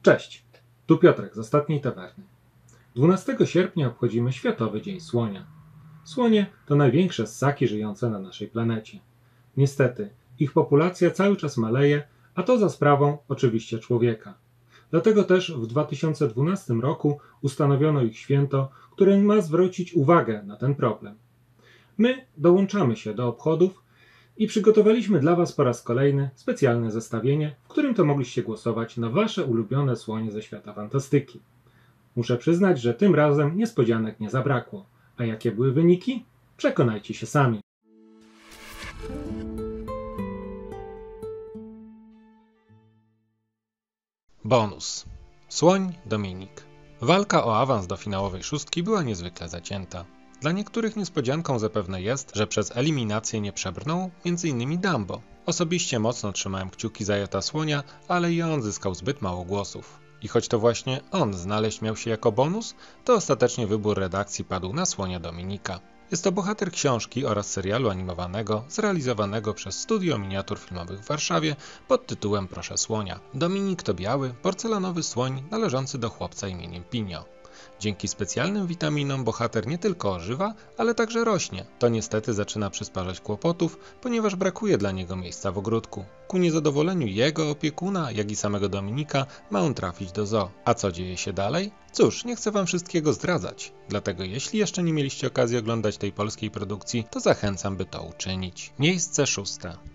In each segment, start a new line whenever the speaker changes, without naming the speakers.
Cześć, tu Piotrek z Ostatniej Tawerny. 12 sierpnia obchodzimy Światowy Dzień Słonia. Słonie to największe ssaki żyjące na naszej planecie. Niestety, ich populacja cały czas maleje, a to za sprawą oczywiście człowieka. Dlatego też w 2012 roku ustanowiono ich święto, które ma zwrócić uwagę na ten problem. My dołączamy się do obchodów i przygotowaliśmy dla Was po raz kolejny specjalne zestawienie, w którym to mogliście głosować na Wasze ulubione słonie ze świata fantastyki. Muszę przyznać, że tym razem niespodzianek nie zabrakło. A jakie były wyniki? Przekonajcie się sami.
Bonus. Słoń Dominik. Walka o awans do finałowej szóstki była niezwykle zacięta. Dla niektórych niespodzianką zapewne jest, że przez eliminację nie przebrnął m.in. Dumbo. Osobiście mocno trzymałem kciuki za Jota Słonia, ale i on zyskał zbyt mało głosów. I choć to właśnie on znaleźć miał się jako bonus, to ostatecznie wybór redakcji padł na Słonia Dominika. Jest to bohater książki oraz serialu animowanego zrealizowanego przez Studio Miniatur Filmowych w Warszawie pod tytułem Proszę Słonia. Dominik to biały, porcelanowy słoń należący do chłopca imieniem Pinio. Dzięki specjalnym witaminom bohater nie tylko ożywa, ale także rośnie. To niestety zaczyna przysparzać kłopotów, ponieważ brakuje dla niego miejsca w ogródku. Ku niezadowoleniu jego opiekuna, jak i samego Dominika, ma on trafić do zoo. A co dzieje się dalej? Cóż, nie chcę wam wszystkiego zdradzać. Dlatego jeśli jeszcze nie mieliście okazji oglądać tej polskiej produkcji, to zachęcam, by to uczynić. Miejsce 6.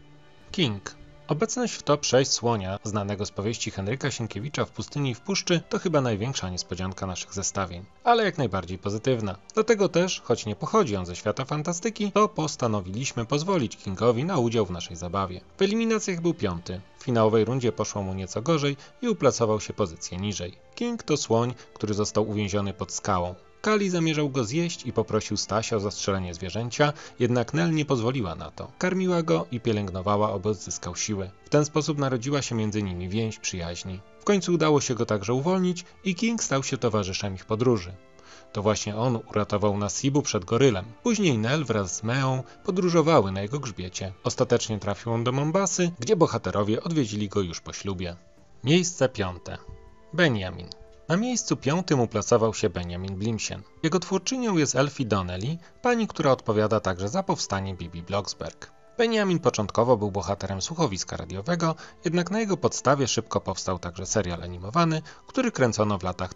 King. Obecność w top 6 Słonia, znanego z powieści Henryka Sienkiewicza W pustyni i w puszczy, to chyba największa niespodzianka naszych zestawień, ale jak najbardziej pozytywna. Dlatego też, choć nie pochodzi on ze świata fantastyki, to postanowiliśmy pozwolić Kingowi na udział w naszej zabawie. W eliminacjach był 5. W finałowej rundzie poszło mu nieco gorzej i uplacował się pozycję niżej. King to słoń, który został uwięziony pod skałą. Kali zamierzał go zjeść i poprosił Stasia o zastrzelenie zwierzęcia, jednak Nel nie pozwoliła na to. Karmiła go i pielęgnowała, aby odzyskał siły. W ten sposób narodziła się między nimi więź przyjaźni. W końcu udało się go także uwolnić i King stał się towarzyszem ich podróży. To właśnie on uratował Nasibu przed gorylem. Później Nel wraz z Meą podróżowały na jego grzbiecie. Ostatecznie trafił on do Mombasy, gdzie bohaterowie odwiedzili go już po ślubie. Miejsce 5. Benjamin. Na miejscu 5. uplasował się Benjamin Blimsien. Jego twórczynią jest Elfie Donnelly, pani, która odpowiada także za powstanie Bibi Blocksberg. Benjamin początkowo był bohaterem słuchowiska radiowego, jednak na jego podstawie szybko powstał także serial animowany, który kręcono w latach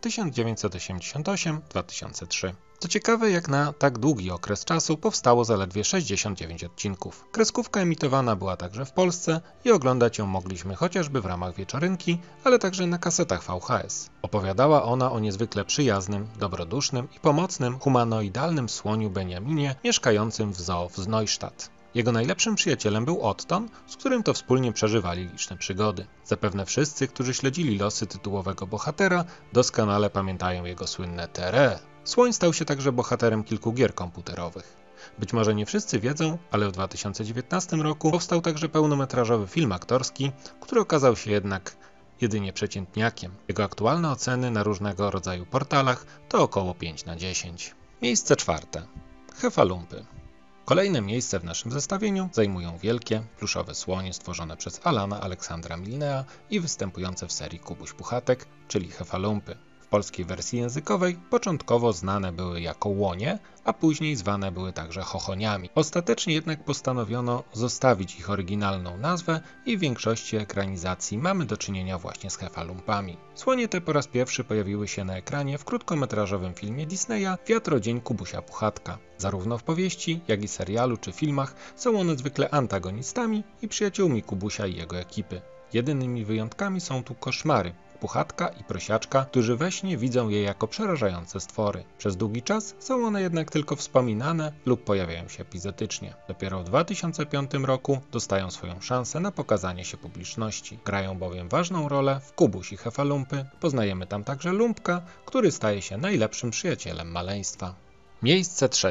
1988-2003. Co ciekawe, jak na tak długi okres czasu powstało zaledwie 69 odcinków. Kreskówka emitowana była także w Polsce i oglądać ją mogliśmy chociażby w ramach wieczorynki, ale także na kasetach VHS. Opowiadała ona o niezwykle przyjaznym, dobrodusznym i pomocnym humanoidalnym słoniu Benjaminie mieszkającym w zoo w Neustadt. Jego najlepszym przyjacielem był Otton, z którym to wspólnie przeżywali liczne przygody. Zapewne wszyscy, którzy śledzili losy tytułowego bohatera, doskonale pamiętają jego słynne tere. Słoń stał się także bohaterem kilku gier komputerowych. Być może nie wszyscy wiedzą, ale w 2019 roku powstał także pełnometrażowy film aktorski, który okazał się jednak jedynie przeciętniakiem. Jego aktualne oceny na różnego rodzaju portalach to około 5/10. Miejsce 4. Hefalumpy. Kolejne miejsce w naszym zestawieniu zajmują wielkie, pluszowe słonie stworzone przez Alana Aleksandra Milnea i występujące w serii Kubuś Puchatek, czyli Hefalumpy. W polskiej wersji językowej początkowo znane były jako łonie, a później zwane były także chochoniami. Ostatecznie jednak postanowiono zostawić ich oryginalną nazwę i w większości ekranizacji mamy do czynienia właśnie z hefalumpami. Słonie te po raz pierwszy pojawiły się na ekranie w krótkometrażowym filmie Disneya Wiatrodzień Kubusia Puchatka. Zarówno w powieści, jak i serialu czy filmach są one zwykle antagonistami i przyjaciółmi Kubusia i jego ekipy. Jedynymi wyjątkami są tu koszmary, Puchatka i Prosiaczka, którzy we śnie widzą je jako przerażające stwory. Przez długi czas są one jednak tylko wspominane lub pojawiają się epizodycznie. Dopiero w 2005 roku dostają swoją szansę na pokazanie się publiczności. Grają bowiem ważną rolę w Kubuś i Hefalumpy. Poznajemy tam także Lumpka, który staje się najlepszym przyjacielem maleństwa. Miejsce 3.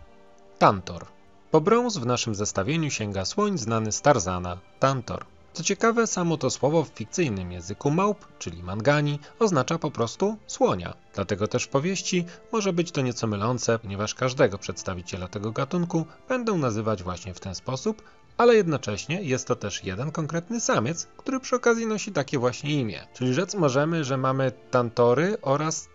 Tantor. Po brąz w naszym zestawieniu sięga słoń znany z Tarzana, Tantor. Co ciekawe, samo to słowo w fikcyjnym języku małp, czyli mangani, oznacza po prostu słonia. Dlatego też w powieści może być to nieco mylące, ponieważ każdego przedstawiciela tego gatunku będą nazywać właśnie w ten sposób, ale jednocześnie jest to też jeden konkretny samiec, który przy okazji nosi takie właśnie imię. Czyli rzec możemy, że mamy Tantory oraz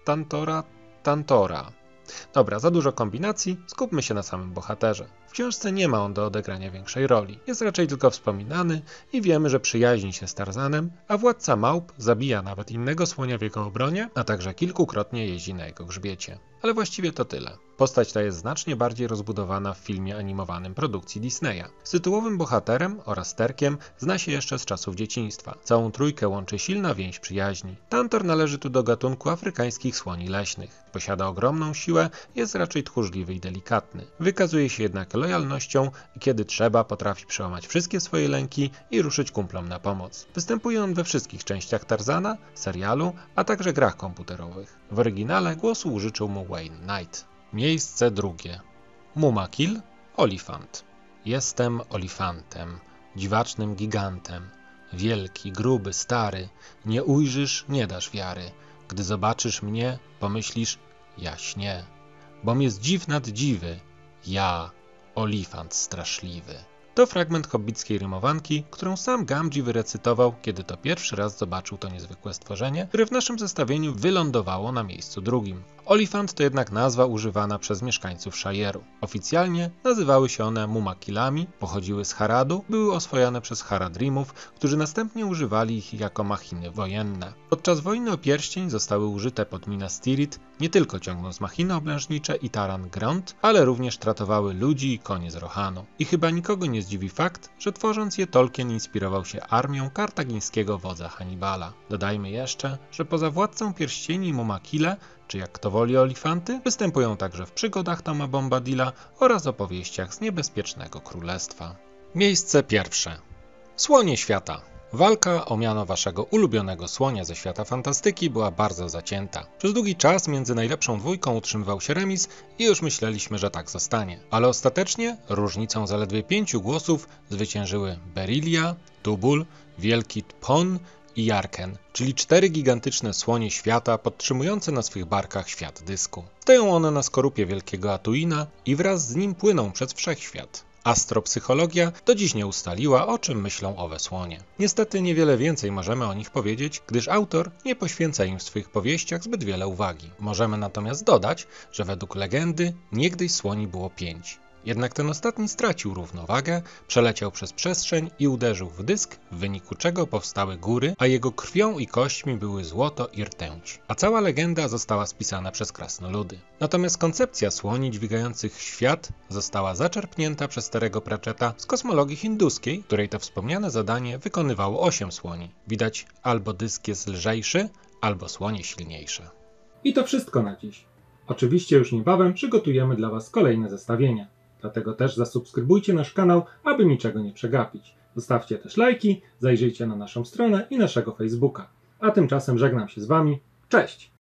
Tantora. Dobra, za dużo kombinacji, skupmy się na samym bohaterze. W książce nie ma on do odegrania większej roli. Jest raczej tylko wspominany i wiemy, że przyjaźni się z Tarzanem, a władca małp zabija nawet innego słonia w jego obronie, a także kilkukrotnie jeździ na jego grzbiecie. Ale właściwie to tyle. Postać ta jest znacznie bardziej rozbudowana w filmie animowanym produkcji Disneya. Z tytułowym bohaterem oraz Terkiem zna się jeszcze z czasów dzieciństwa. Całą trójkę łączy silna więź przyjaźni. Tantor należy tu do gatunku afrykańskich słoni leśnych. Posiada ogromną siłę, jest raczej tchórzliwy i delikatny. Wykazuje się jednak lojalnością i kiedy trzeba, potrafi przełamać wszystkie swoje lęki i ruszyć kumplom na pomoc. Występuje on we wszystkich częściach Tarzana, serialu, a także grach komputerowych. W oryginale głosu użyczył mu Wayne Knight. Miejsce drugie. Mumakil, olifant. Jestem olifantem, dziwacznym gigantem. Wielki, gruby, stary. Nie ujrzysz, nie dasz wiary. Gdy zobaczysz mnie, pomyślisz, ja śnię. Bom jest dziw nad dziwy. Ja, olifant straszliwy. To fragment hobbickiej rymowanki, którą sam Gamgee wyrecytował, kiedy to pierwszy raz zobaczył to niezwykłe stworzenie, które w naszym zestawieniu wylądowało na miejscu drugim. Olifant to jednak nazwa używana przez mieszkańców Shire'u. Oficjalnie nazywały się one Mumakilami, pochodziły z Haradu, były oswojone przez Haradrimów, którzy następnie używali ich jako machiny wojenne. Podczas wojny o pierścień zostały użyte pod Minas Tirith, nie tylko ciągnąc machiny oblężnicze i taran grunt, ale również tratowały ludzi i konie z Rohanu. I chyba nikogo nie zdziwi fakt, że tworząc je Tolkien inspirował się armią kartagińskiego wodza Hannibala. Dodajmy jeszcze, że poza Władcą Pierścieni i Mumakile, czy jak kto woli olifanty, występują także w przygodach Toma Bombadilla oraz opowieściach z Niebezpiecznego Królestwa. Miejsce pierwsze. Słonie świata. Walka o miano waszego ulubionego słonia ze świata fantastyki była bardzo zacięta. Przez długi czas między najlepszą dwójką utrzymywał się remis i już myśleliśmy, że tak zostanie. Ale ostatecznie różnicą zaledwie 5 głosów zwyciężyły Berilia, Tubul, Wielki Tpon i Jarken, czyli 4 gigantyczne słonie świata podtrzymujące na swych barkach świat dysku. Stoją one na skorupie wielkiego Atuina i wraz z nim płyną przez wszechświat. Astropsychologia do dziś nie ustaliła, o czym myślą owe słonie. Niestety niewiele więcej możemy o nich powiedzieć, gdyż autor nie poświęca im w swych powieściach zbyt wiele uwagi. Możemy natomiast dodać, że według legendy niegdyś słoni było 5. Jednak ten ostatni stracił równowagę, przeleciał przez przestrzeń i uderzył w dysk, w wyniku czego powstały góry, a jego krwią i kośćmi były złoto i rtęć. A cała legenda została spisana przez krasnoludy. Natomiast koncepcja słoni dźwigających świat została zaczerpnięta przez Terry'ego Pratchetta z kosmologii hinduskiej, której to wspomniane zadanie wykonywało 8 słoni. Widać, albo dysk jest lżejszy, albo słonie silniejsze.
I to wszystko na dziś. Oczywiście już niebawem przygotujemy dla Was kolejne zestawienia. Dlatego też zasubskrybujcie nasz kanał, aby niczego nie przegapić. Zostawcie też lajki, zajrzyjcie na naszą stronę i naszego Facebooka. A tymczasem żegnam się z Wami. Cześć!